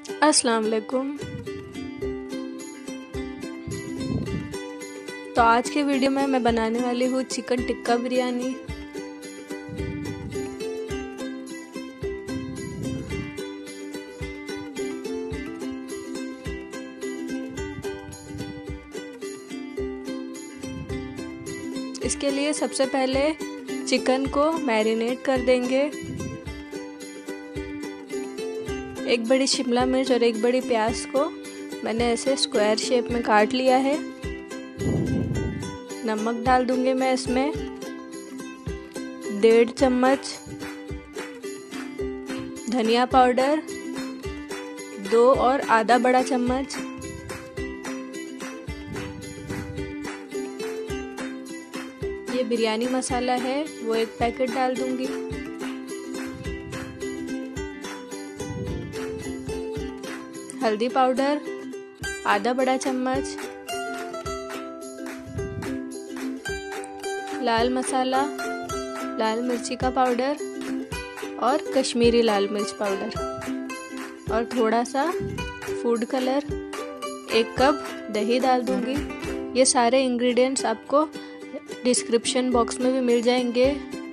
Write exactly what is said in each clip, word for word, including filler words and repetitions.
अस्सलाम वालेकुम। तो आज के वीडियो में मैं बनाने वाली हूँ चिकन टिक्का बिरयानी। इसके लिए सबसे पहले चिकन को मैरिनेट कर देंगे। एक बड़ी शिमला मिर्च और एक बड़ी प्याज को मैंने ऐसे स्क्वायर शेप में काट लिया है। नमक डाल दूंगी मैं इसमें डेढ़ चम्मच, धनिया पाउडर दो और आधा बड़ा चम्मच, ये बिरयानी मसाला है वो एक पैकेट डाल दूंगी। हल्दी पाउडर आधा बड़ा चम्मच, लाल मसाला, लाल मिर्ची का पाउडर और कश्मीरी लाल मिर्च पाउडर और थोड़ा सा फूड कलर, एक कप दही डाल दूंगी। ये सारे इंग्रेडिएंट्स आपको डिस्क्रिप्शन बॉक्स में भी मिल जाएंगे।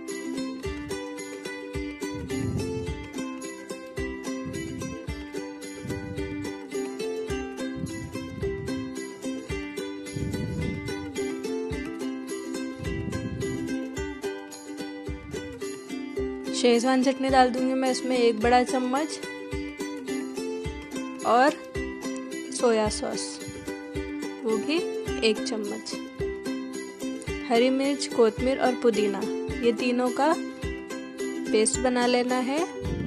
शेजवान चटनी डाल दूंगी मैं इसमें एक बड़ा चम्मच और सोया सॉस वो भी एक चम्मच। हरी मिर्च, कोतमीर और पुदीना ये तीनों का पेस्ट बना लेना है।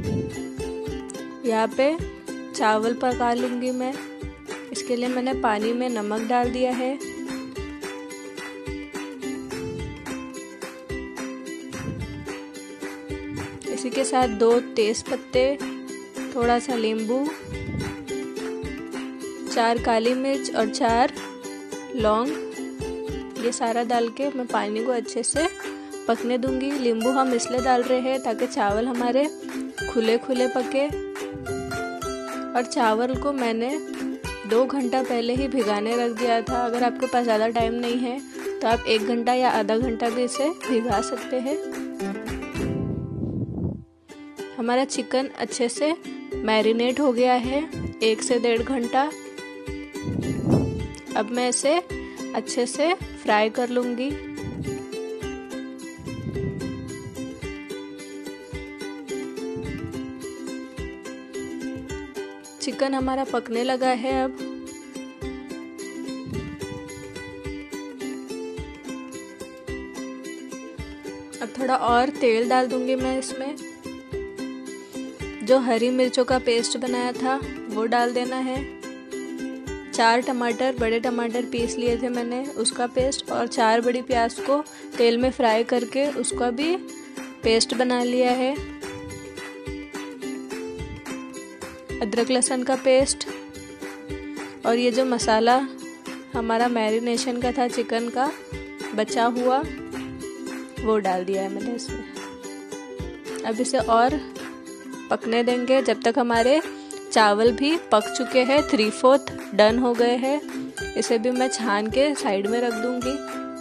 यहाँ पे चावल पका लूंगी मैं। इसके लिए मैंने पानी में नमक डाल दिया है। इसी के साथ दो तेज पत्ते, थोड़ा सा नींबू, चार काली मिर्च और चार लौंग, ये सारा डाल के मैं पानी को अच्छे से पकने दूंगी। नींबू हम इसलिए डाल रहे हैं ताकि चावल हमारे खुले खुले पके। और चावल को मैंने दो घंटा पहले ही भिगाने रख दिया था। अगर आपके पास ज़्यादा टाइम नहीं है तो आप एक घंटा या आधा घंटा भी इसे भिगा सकते हैं। हमारा चिकन अच्छे से मैरिनेट हो गया है एक से डेढ़ घंटा। अब मैं इसे अच्छे से फ्राई कर लूंगी। चिकन हमारा पकने लगा है। अब अब थोड़ा और तेल डाल दूंगी मैं इसमें। जो हरी मिर्चों का पेस्ट बनाया था वो डाल देना है। चार टमाटर, बड़े टमाटर पीस लिए थे मैंने, उसका पेस्ट, और चार बड़ी प्याज को तेल में फ्राई करके उसका भी पेस्ट बना लिया है। अदरक लहसुन का पेस्ट और ये जो मसाला हमारा मैरिनेशन का था चिकन का बचा हुआ वो डाल दिया है मैंने इसमें। अब इसे और पकने देंगे जब तक हमारे चावल भी पक चुके हैं, थ्री फोर्थ डन हो गए हैं। इसे भी मैं छान के साइड में रख दूंगी।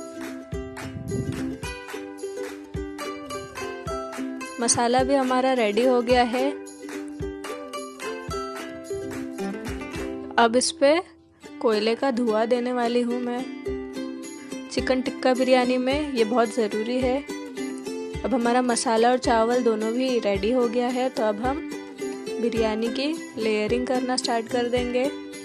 मसाला भी हमारा रेडी हो गया है। अब इस पे कोयले का धुआं देने वाली हूँ मैं। चिकन टिक्का बिरयानी में ये बहुत ज़रूरी है। अब हमारा मसाला और चावल दोनों भी रेडी हो गया है। तो अब हम बिरयानी की लेयरिंग करना स्टार्ट कर देंगे।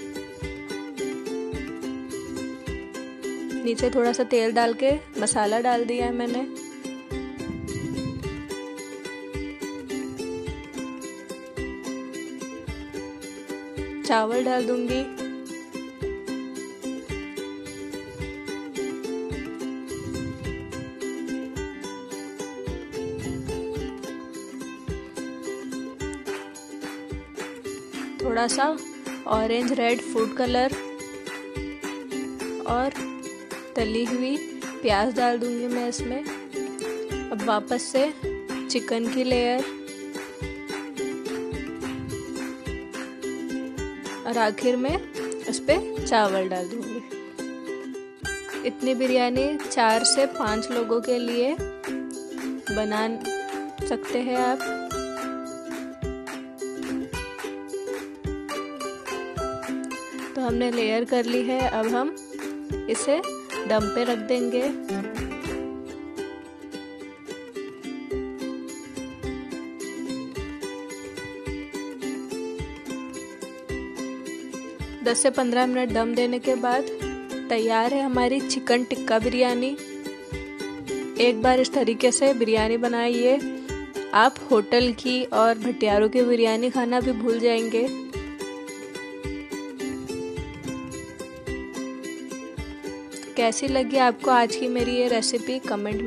नीचे थोड़ा सा तेल डाल के मसाला डाल दिया है मैंने। चावल डाल दूंगी। थोड़ा सा ऑरेंज रेड फूड कलर और तली हुई प्याज डाल दूंगी मैं इसमें। अब वापस से चिकन की लेयर, और आखिर में उस पर चावल डाल दूँगी। इतनी बिरयानी चार से पाँच लोगों के लिए बना सकते हैं आप। तो हमने लेयर कर ली है, अब हम इसे दम पे रख देंगे। दस से पंद्रह मिनट दम देने के बाद तैयार है हमारी चिकन टिक्का बिरयानी। एक बार इस तरीके से बिरयानी बनाइए, आप होटल की और भटियारों की बिरयानी खाना भी भूल जाएंगे। कैसी लगी आपको आज की मेरी ये रेसिपी, कमेंट